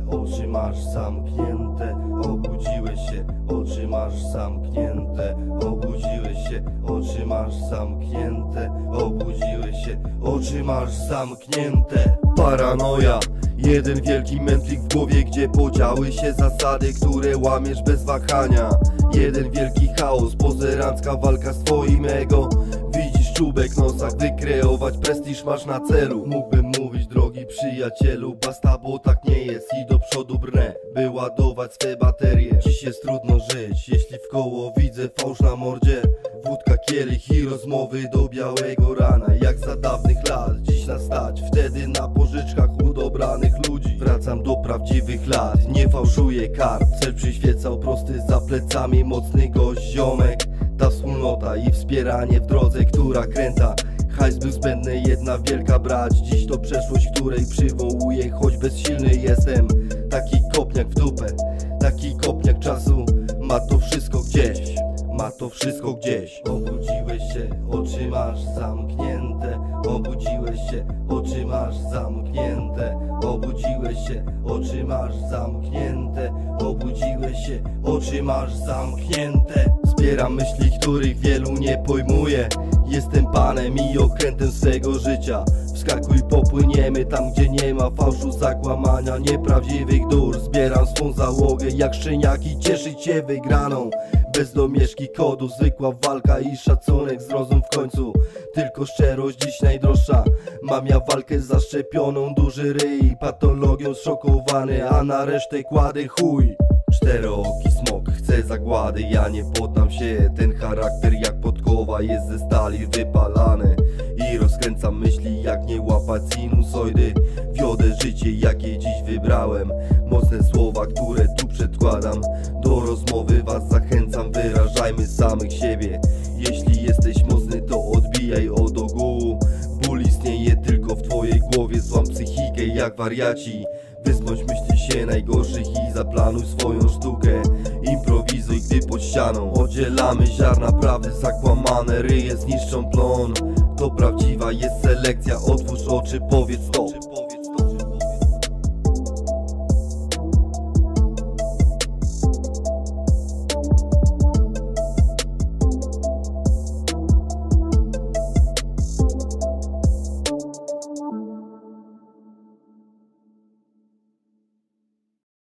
oczy masz zamknięte. Obudziłeś się, oczy masz zamknięte. Obudziłeś się, oczy masz zamknięte. Obudziłeś się, oczy masz zamknięte. Paranoja, jeden wielki mętlik w głowie, gdzie podziały się zasady, które łamiesz bez wahania. Jeden wielki chaos, pozerancka walka z twoim ego. Widzisz czubek nosach, wykreować prestiż masz na celu. Mógłbym mówić, drogi przyjacielu, basta, bo tak nie jest. I do przodu brnę, by ładować swe baterie. Dziś jest trudno żyć, jeśli w koło widzę fałsz na mordzie. Wódka, kielich i rozmowy do białego rana. Jak za dawnych lat, dziś nas stać, wtedy na pożyczkach u dobranych ludzi. Wracam do prawdziwych lat, nie fałszuję kart. Cel przyświecał prosty, za plecami mocny gość ziomek. Ta wspólnota i wspieranie w drodze, która kręta. Hajs był zbędny, jedna wielka brać. Dziś to przeszłość, której przywołuję, choć bezsilny jestem. Taki kopniak w dupę, taki kopniak czasu. Ma to wszystko gdzieś, ma to wszystko gdzieś. Obudziłeś się, oczy masz zamknięte. Obudziłeś się, oczy masz zamknięte. Obudziłeś się, oczy masz zamknięte. Obudziłeś się, oczy masz zamknięte. Zbieram myśli, których wielu nie pojmuje. Jestem panem i okrętem swego życia. Wskakuj, popłyniemy tam, gdzie nie ma fałszu, zakłamania, nieprawdziwych dur. Zbieram swą załogę jak szczeniaki, cieszyć się wygraną. Bez domieszki kodu, zwykła walka i szacunek, zrozum w końcu. Tylko szczerość dziś najdroższa. Mam ja walkę zaszczepioną, duży ryj, patologią zszokowany, a na resztę kładę chuj. Czterooki smok, chce zagłady, ja nie poddam się. Ten charakter jak podkowa jest ze stali wypalany. I rozkręcam myśli, jak nie łapać sinusoidy. Wiodę życie, jakie dziś wybrałem. Mocne słowa, które tu przedkładam. Do rozmowy was zachęcam, wyrażajmy samych siebie. Jeśli jesteś mocny, to odbijaj od ogółu. Ból istnieje tylko w twojej głowie, złam psychikę jak wariaci. Wysmąć myśli się najgorszych i zaplanuj swoją sztukę. Improwizuj, gdy pod ścianą oddzielamy ziarna prawdy, zakłamane ryje zniszczą plon. To prawdziwa jest selekcja, otwórz oczy, powiedz stop.